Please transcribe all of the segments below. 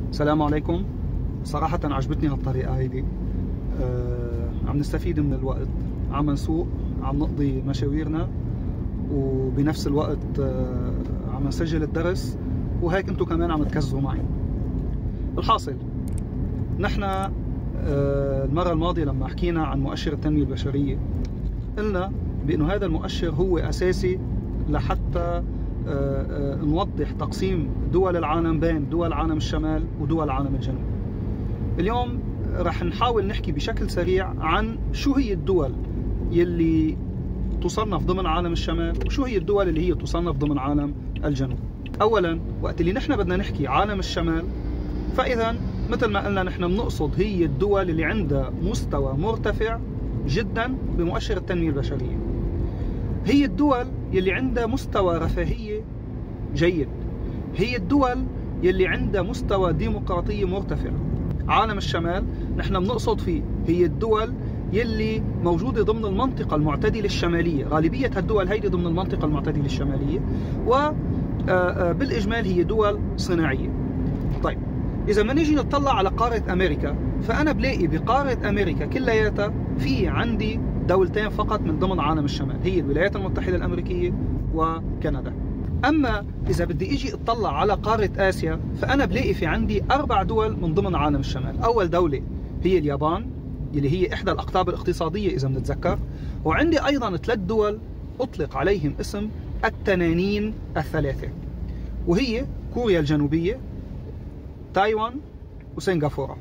السلام عليكم. صراحة عجبتني هالطريقة هيدي. عم نستفيد من الوقت، عم نسوق، عم نقضي مشاويرنا، وبنفس الوقت عم نسجل الدرس، وهيك انتم كمان عم تكزوا معي. الحاصل، نحن المرة الماضية لما حكينا عن مؤشر التنمية البشرية قلنا بأنه هذا المؤشر هو أساسي لحتى نوضح تقسيم دول العالم بين دول العالم الشمال ودول العالم الجنوب. اليوم رح نحاول نحكي بشكل سريع عن شو هي الدول يلي تصنف ضمن عالم الشمال وشو هي الدول اللي هي تصنف ضمن عالم الجنوب. أولا، وقت اللي نحن بدنا نحكي عالم الشمال، فإذا مثل ما قلنا نحن بنقصد هي الدول اللي عندها مستوى مرتفع جدا بمؤشر التنمية البشرية. هي الدول يلي عندها مستوى رفاهية جيد، هي الدول يلي عندها مستوى ديمقراطية مرتفع. عالم الشمال نحن بنقصد فيه هي الدول يلي موجودة ضمن المنطقة المعتدلة الشمالية، غالبية هالدول هيدي ضمن المنطقة المعتدلة الشمالية، وبالإجمال هي دول صناعية. طيب، إذا ما نيجي نطلع على قارة أمريكا، فأنا بلاقي بقارة أمريكا كلياتها في عندي دولتين فقط من ضمن عالم الشمال، هي الولايات المتحدة الأمريكية وكندا. أما إذا بدي إجي أطلع على قارة آسيا، فأنا بلاقي في عندي 4 دول من ضمن عالم الشمال. أول دولة هي اليابان، اللي هي إحدى الأقطاب الاقتصادية إذا بنتذكر، وعندي أيضا 3 دول أطلق عليهم اسم التنانين الثلاثة، وهي كوريا الجنوبية، تايوان، وسنغافورة.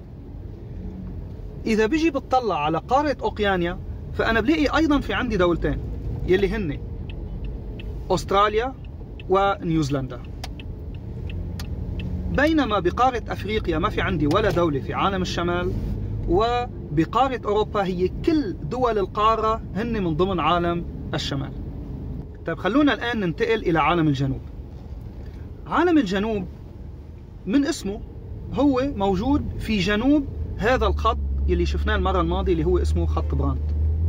إذا بيجي بتطلع على قارة أوقيانيا، فأنا بلاقي أيضا في عندي دولتين يلي هن أستراليا ونيوزيلندا. بينما بقارة أفريقيا ما في عندي ولا دولة في عالم الشمال، وبقارة أوروبا هي كل دول القارة هن من ضمن عالم الشمال. طيب، خلونا الآن ننتقل إلى عالم الجنوب. عالم الجنوب من اسمه هو موجود في جنوب هذا الخط يلي شفناه المرة الماضية اللي هو اسمه خط برانت،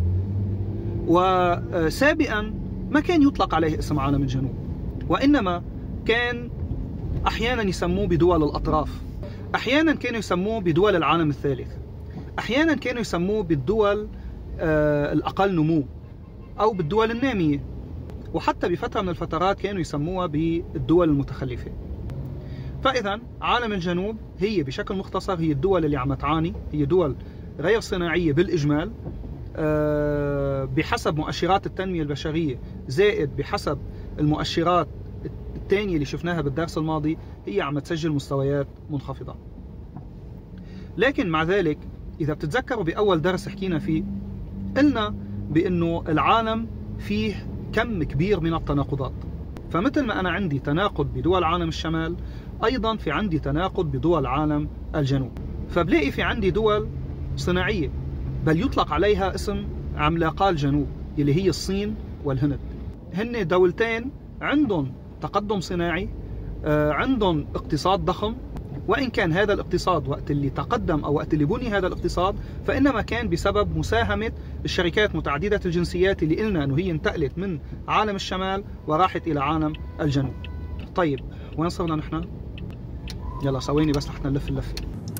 وسابقا ما كان يطلق عليه اسم عالم الجنوب، وإنما كان أحيانا يسموه بدول الأطراف، أحيانا كانوا يسموه بدول العالم الثالث، أحيانا كانوا يسموه بالدول الأقل نمو أو بالدول النامية، وحتى بفترة من الفترات كانوا يسموها بالدول المتخلفة. فإذا عالم الجنوب هي بشكل مختصر هي الدول اللي عم تعاني، هي دول غير صناعية بالإجمال، بحسب مؤشرات التنمية البشرية، زائد بحسب المؤشرات الثانية اللي شفناها بالدرس الماضي، هي عم تسجل مستويات منخفضة. لكن مع ذلك إذا بتتذكروا بأول درس حكينا فيه، قلنا بأنه العالم فيه كم كبير من التناقضات. فمثل ما أنا عندي تناقض بدول عالم الشمال، أيضا في عندي تناقض بدول عالم الجنوب. فبلاقي في عندي دول صناعية، بل يطلق عليها اسم عملاقا الجنوب، اللي هي الصين والهند. هن دولتين عندهم تقدم صناعي، عندهم اقتصاد ضخم، وإن كان هذا الاقتصاد وقت اللي تقدم أو وقت اللي بني هذا الاقتصاد فإنما كان بسبب مساهمة الشركات متعددة الجنسيات اللي قلنا أنه هي انتقلت من عالم الشمال وراحت إلى عالم الجنوب. طيب، وين صرنا نحن؟ يلا ثواني بس لحتى نلف اللفة.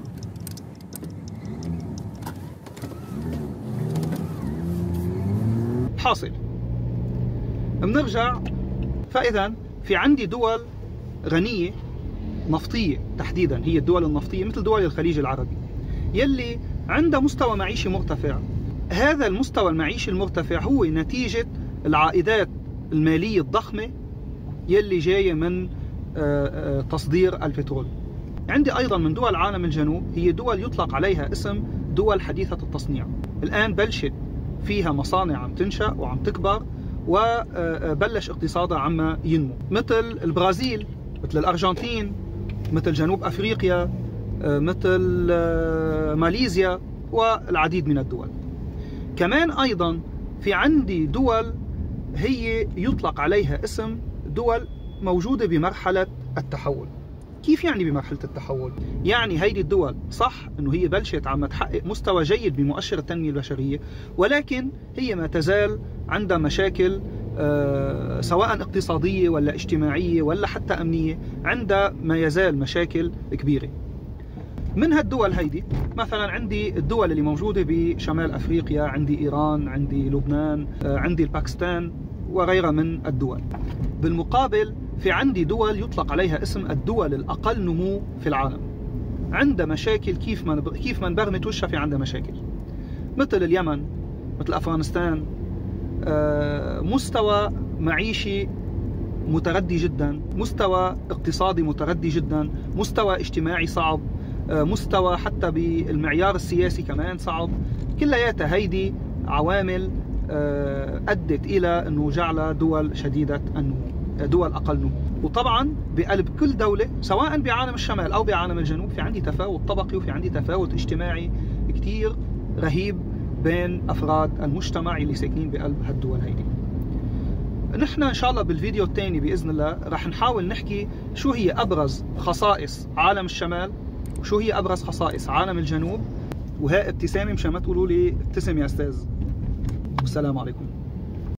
حاصل، بنرجع، فإذا في عندي دول غنية نفطية تحديدا، هي الدول النفطية مثل دول الخليج العربي، يلي عندها مستوى معيشي مرتفع. هذا المستوى المعيشي المرتفع هو نتيجة العائدات المالية الضخمة يلي جاية من تصدير البترول. عندي أيضا من دول عالم الجنوب هي دول يطلق عليها اسم دول حديثة التصنيع. الآن بلشت فيها مصانع عم تنشأ وعم تكبر، وبلش اقتصادها عم ينمو، مثل البرازيل، مثل الأرجنتين، مثل جنوب أفريقيا، مثل ماليزيا، والعديد من الدول. كمان أيضا في عندي دول هي يطلق عليها اسم دول موجودة بمرحلة التحول. كيف يعني بمرحلة التحول؟ يعني هيدي الدول صح انه هي بلشت عم تحقق مستوى جيد بمؤشر التنمية البشرية، ولكن هي ما تزال عندها مشاكل سواء اقتصادية ولا اجتماعية ولا حتى أمنية، عندها ما يزال مشاكل كبيرة. من هالدول هيدي مثلا عندي الدول اللي موجودة بشمال أفريقيا، عندي إيران، عندي لبنان، عندي الباكستان وغيرها من الدول. بالمقابل في عندي دول يطلق عليها اسم الدول الأقل نمو في العالم، عندها مشاكل كيف ما نبرمت وشها في عندها مشاكل، مثل اليمن، مثل أفغانستان. مستوى معيشي متردي جدا، مستوى اقتصادي متردي جدا، مستوى اجتماعي صعب، مستوى حتى بالمعيار السياسي كمان صعب. كلياتها هيدي عوامل أدت إلى أنه جعل دول شديدة النمو، دول أقل نمو. وطبعا بقلب كل دولة سواء بعالم الشمال أو بعالم الجنوب في عندي تفاوت طبقي وفي عندي تفاوت اجتماعي كتير رهيب بين أفراد المجتمع اللي ساكنين بقلب هالدول هيدي. نحن إن شاء الله بالفيديو الثاني بإذن الله رح نحاول نحكي شو هي أبرز خصائص عالم الشمال وشو هي أبرز خصائص عالم الجنوب. وهي ابتسامة مشان ما تقولوا لي ابتسم يا أستاذ. والسلام عليكم.